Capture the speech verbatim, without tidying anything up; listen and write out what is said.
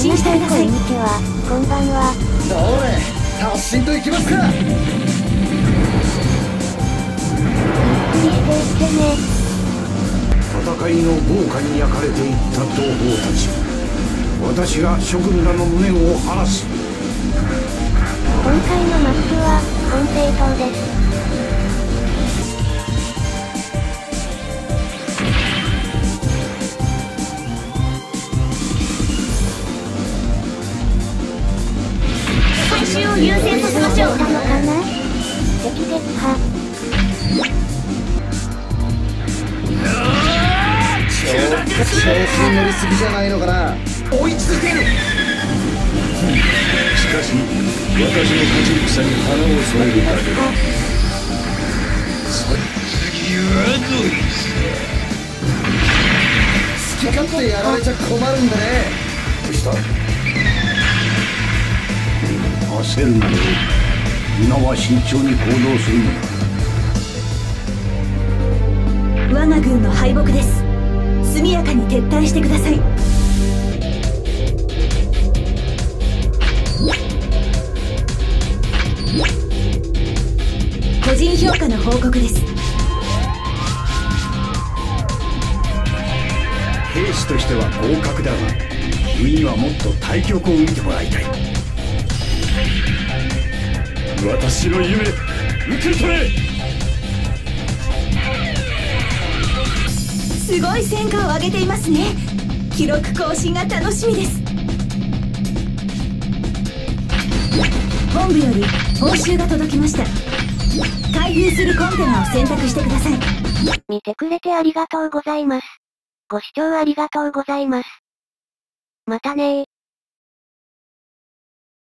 進してください。こんにちは、こんばんは。 どれ、発進と行きますか。 ゆっくりしていってね。 戦いの豪華に焼かれていった同胞たち、私が諸君らの無念を晴らす。 今回のマップは金平糖です。 回収を優先させましょう。 たのかな？敵撃破。 調子に乗りすぎじゃないのかな。追いついてる。 しかし私の勝ち戦に花を添えるだけだ。 次はどいつ。 好き勝手やられちゃ困るんだね。 どうした？焦るなよ。今は慎重に行動するのだ。 我が軍の敗北です。速やかに撤退してください。個人評価の報告です。 兵士としては合格だが、君にはもっと対局を見てもらいたい。私の夢、受け取れ。 すごい戦果を上げていますね。記録更新が楽しみです。本部より報酬が届きました。開封するコンテナを選択してください。 見てくれてありがとうございます。ご視聴ありがとうございます。またねー。